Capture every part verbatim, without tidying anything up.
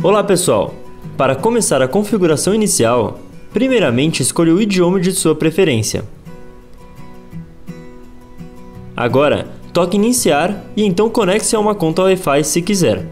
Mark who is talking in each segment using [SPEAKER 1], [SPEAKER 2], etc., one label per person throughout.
[SPEAKER 1] Olá pessoal! Para começar a configuração inicial, primeiramente escolha o idioma de sua preferência. Agora, toque em iniciar e então conecte-se a uma conta Wi-Fi se quiser.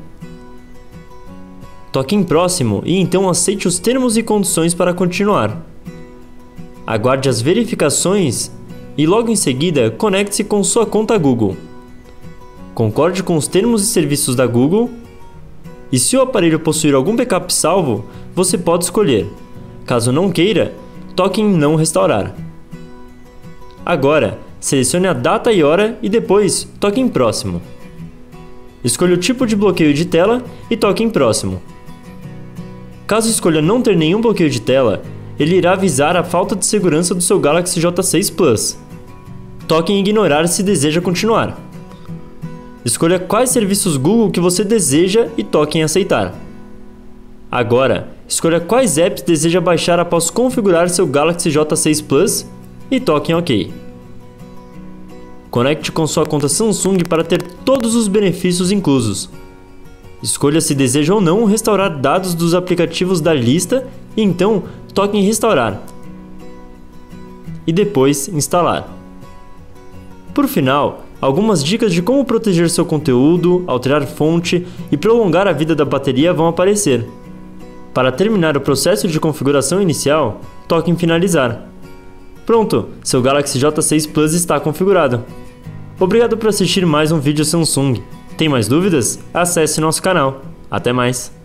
[SPEAKER 1] Toque em próximo e então aceite os termos e condições para continuar. Aguarde as verificações e logo em seguida conecte-se com sua conta Google. Concorde com os termos e serviços da Google. E se o aparelho possuir algum backup salvo, você pode escolher. Caso não queira, toque em não restaurar. Agora, selecione a data e hora e depois toque em próximo. Escolha o tipo de bloqueio de tela e toque em próximo. Caso escolha não ter nenhum bloqueio de tela, ele irá avisar a falta de segurança do seu Galaxy J seis Plus. Toque em ignorar se deseja continuar. Escolha quais serviços Google que você deseja e toque em aceitar. Agora, escolha quais apps deseja baixar após configurar seu Galaxy J seis Plus e toque em OK. Conecte com sua conta Samsung para ter todos os benefícios inclusos. Escolha se deseja ou não restaurar dados dos aplicativos da lista e então toque em restaurar. E depois instalar. Por final, algumas dicas de como proteger seu conteúdo, alterar fonte e prolongar a vida da bateria vão aparecer. Para terminar o processo de configuração inicial, toque em finalizar. Pronto, seu Galaxy J seis Plus está configurado. Obrigado por assistir mais um vídeo Samsung. Tem mais dúvidas? Acesse nosso canal. Até mais!